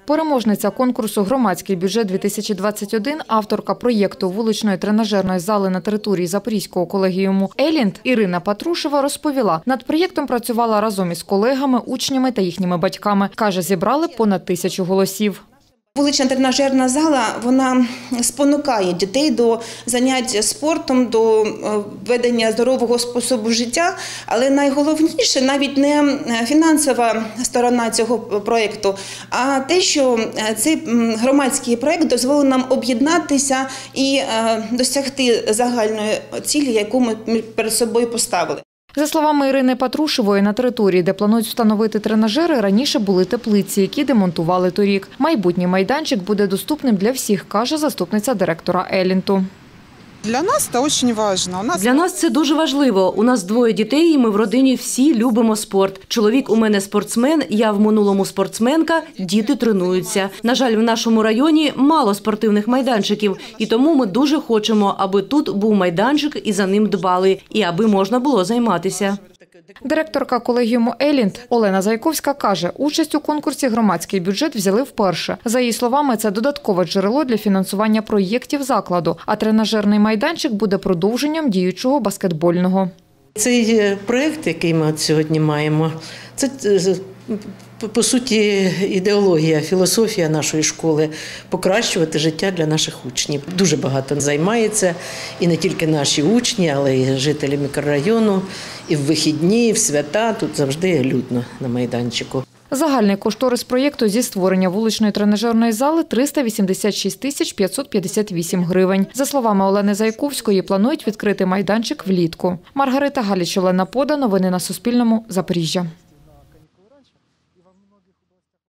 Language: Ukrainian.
Переможниця конкурсу «Громадський бюджет-2021», авторка проєкту вуличної тренажерної зали на території Запорізького колегіуму «Елінд» Ірина Патрушева розповіла, над проєктом працювала разом із колегами, учнями та їхніми батьками. Каже, зібрали понад 1000 голосів. Вулична тренажерна зала, вона спонукає дітей до занять спортом, до ведення здорового способу життя, але найголовніше навіть не фінансова сторона цього проєкту, а те, що цей громадський проєкт дозволив нам об'єднатися і досягти загальної цілі, яку ми перед собою поставили. За словами Ірини Патрушевої, на території, де планують встановити тренажери, раніше були теплиці, які демонтували торік. Майбутній майданчик буде доступним для всіх, каже заступниця директора «Елінту». Для нас це дуже важливо. У нас 2 дітей, і ми в родині всі любимо спорт. Чоловік у мене спортсмен, я в минулому спортсменка, діти тренуються. На жаль, в нашому районі мало спортивних майданчиків, і тому ми дуже хочемо, аби тут був майданчик і за ним дбали, і аби можна було займатися. Директорка колегіуму «Елінд» Олена Зайковська каже, участь у конкурсі «Громадський бюджет» взяли вперше. За її словами, це додаткове джерело для фінансування проєктів закладу, а тренажерний майданчик буде продовженням діючого баскетбольного. Цей проєкт, який ми сьогодні маємо, це по суті ідеологія, філософія нашої школи – покращувати життя для наших учнів. Дуже багато займається і не тільки наші учні, але й жителі мікрорайону. І в вихідні, і в свята тут завжди людно на майданчику. Загальний кошторис проєкту зі створення вуличної тренажерної зали – 386 558 гривень. За словами Олени Зайковської, планують відкрити майданчик влітку. Маргарита Галіч, Олена Пода. Новини на Суспільному. Запоріжжя.